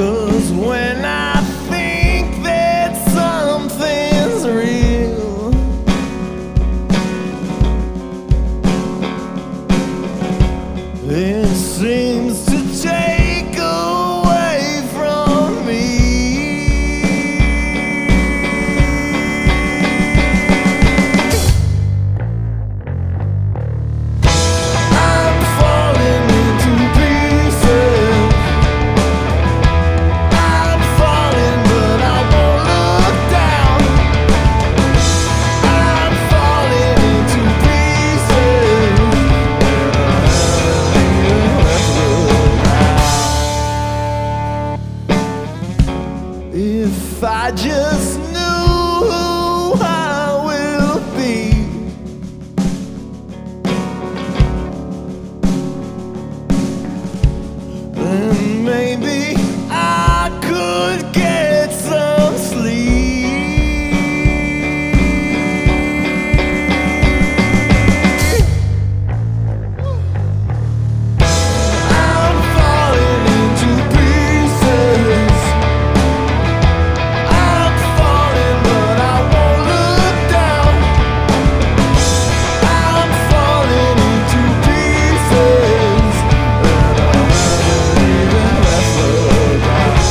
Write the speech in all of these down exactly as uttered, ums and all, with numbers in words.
'cause when I think that something's real, it seems to take away from me. I'm falling into pieces. I'm falling, but I won't look down. I'm falling into pieces. If I just knew who I will be, then maybe I could get some sleep. I'm falling into pieces. I'm falling, but I won't look down. I'm falling into pieces, and I haven't even left the ground.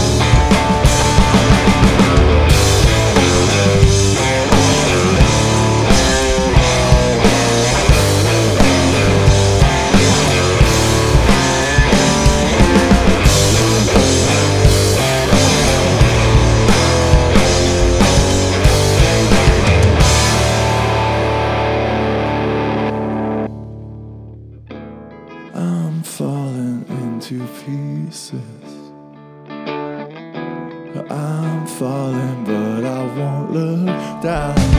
I'm falling into pieces. I'm falling, but I won't look down.